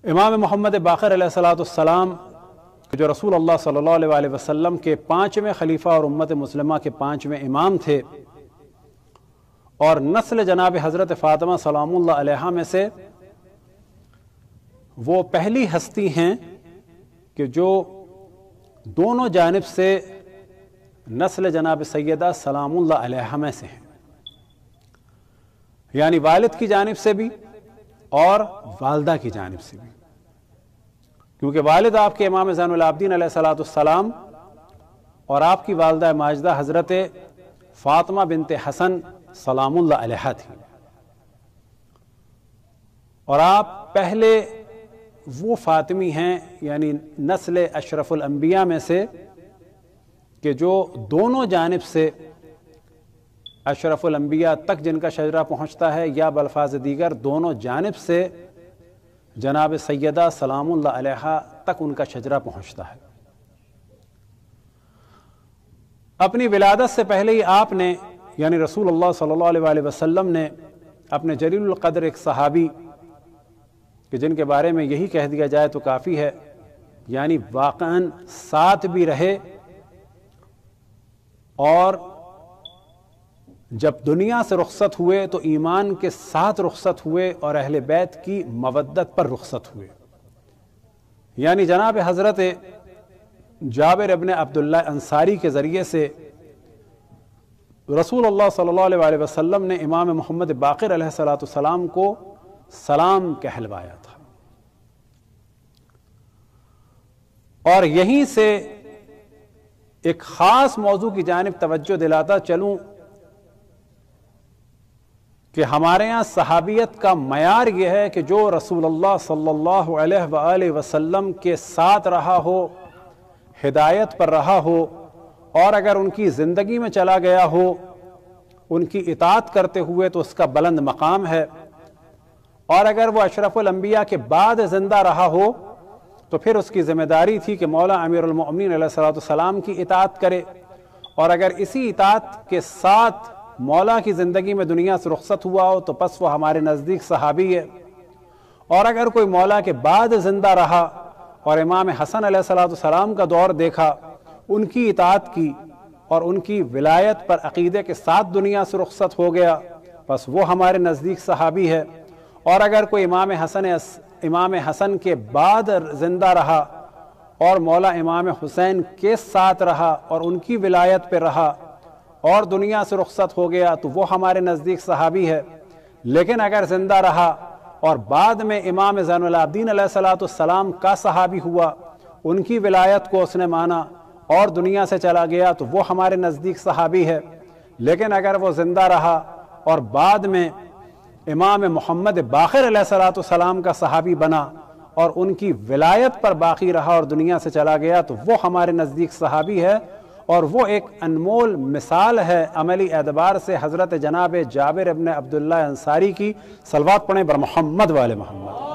امام محمد باقر علیہ السلام جو رسول اللہ صلی اللہ علیہ وسلم کے 5ویں خلیفہ اور امت مسلمہ کے 5ویں امام تھے، اور نسل جناب حضرت فاطمہ سلام اللہ علیہا میں سے وہ پہلی ہستی ہیں کہ جو دونوں جانب سے نسل جناب سیدہ سلام اللہ علیہا میں سے ہیں، یعنی والد کی جانب سے بھی اور والدہ کی جانب سے بھی، کیونکہ والد آپ کے امام زین العابدین علیہ السلام اور آپ کی والدہ ماجدہ حضرت فاطمہ بنت حسن سلام اللہ علیہا تھی، اور آپ پہلے وہ فاطمی ہیں یعنی نسل اشرف الانبیاء میں سے کہ جو دونوں جانب سے اشرف الانبیاء تک جن کا شجرہ پہنچتا ہے، یا بالفاظ دیگر دونوں جانب سے جناب سیدہ سلام اللہ علیہا تک ان کا شجرہ پہنچتا ہے۔ اپنی ولادت سے پہلے ہی آپ نے یعنی رسول اللہ صلی اللہ علیہ وسلم نے اپنے جلیل القدر ایک صحابی کہ جن کے بارے میں یہی کہہ دیا جائے تو کافی ہے، یعنی واقعاً ساتھ بھی رہے اور جب دنیا سے رخصت ہوئے تو ایمان کے ساتھ رخصت ہوئے اور اہل بیت کی مودت پر رخصت ہوئے، یعنی جناب حضرت جابر ابن عبداللہ انصاری کے ذریعے سے رسول اللہ صلی اللہ علیہ وسلم نے امام محمد باقر علیہ السلام کو سلام کہلوایا تھا، اور یہیں سے ایک خاص موضوع کی جانب توجہ دلاتا چلوں کہ ہمارے ہاں صحابیت کا معیار یہ ہے کہ جو رسول اللہ صلی اللہ علیہ وآلہ وسلم کے ساتھ رہا ہو، ہدایت پر رہا ہو، اور اگر ان کی زندگی میں چلا گیا ہو ان کی اطاعت کرتے ہوئے تو اس کا بلند مقام ہے، اور اگر وہ اشرف الانبیاء کے بعد زندہ رہا ہو تو پھر اس کی ذمہ داری تھی کہ مولا امیر المؤمنین علیہ السلام کی اطاعت کرے، اور اگر اسی اطاعت کے ساتھ مولا کی زندگی میں دنیا سے رخصت ہوا ہو تو پس وہ ہمارے نزدیک صحابی ہے، اور اگر کوئی مولا کے بعد زندہ رہا اور امام حسن علیہ السلام کا دور دیکھا، ان کی اطاعت کی اور ان کی ولایت پر عقیدے کے ساتھ دنیا سے رخصت ہو گیا، پس وہ ہمارے نزدیک صحابی ہے، اور اگر کوئی امام حسن کے بعد زندہ رہا اور مولا امام حسین کے ساتھ رہا اور ان کی ولایت پہ رہا اور دنیا سے رخصت ہو گیا تو وہ ہمارے نزدیک صحابی ہے، لیکن اگر زندہ رہا اور بعد میں امام زین العابدین علیہ السلام کا صحابی ہوا، ان کی ولایت کو اس نے مانا اور دنیا سے چلا گیا تو وہ ہمارے نزدیک صحابی ہے، لیکن اگر وہ زندہ رہا اور بعد میں امام محمد باقر علیہ السلام کا صحابی بنا اور ان کی ولایت پر باقی رہا اور دنیا سے چلا گیا تو وہ ہمارے نزدیک صحابی ہے، اور وہ ایک انمول مثال ہے عملی اعتبار سے حضرت جناب جابر ابن عبداللہ انصاری کی۔ صلوات پڑھیں بر محمد وآل محمد۔